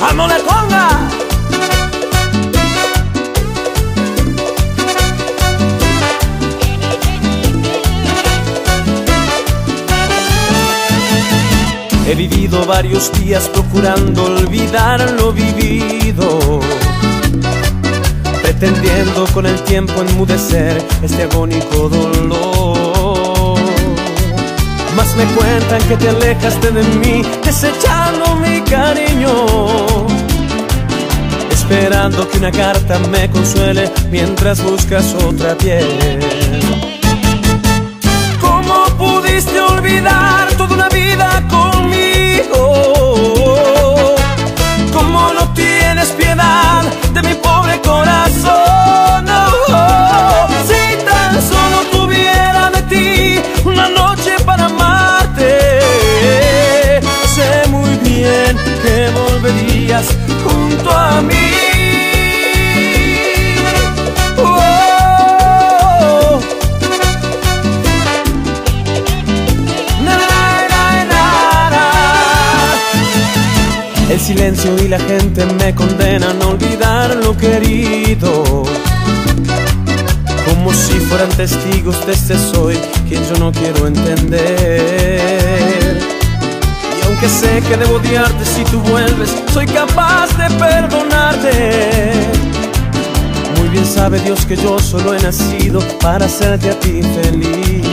¡Vamos la conga! He vivido varios días procurando olvidar lo vivido, pretendiendo con el tiempo enmudecer este agónico dolor. Mas me cuentan que te alejaste de mí, desechando mi cariño, esperando que una carta me consuele mientras buscas otra piel. ¿Cómo pudiste olvidar toda una vida conmigo? ¿Cómo no tienes piedad de mi pobre corazón? Oh, si tan solo tuviera de ti una noche para amarte, sé muy bien que volverías junto a mí. El silencio y la gente me condenan a olvidar lo querido, como si fueran testigos de este soy quien yo no quiero entender. Y aunque sé que debo odiarte, si tú vuelves soy capaz de perdonarte. Muy bien sabe Dios que yo solo he nacido para hacerte a ti feliz.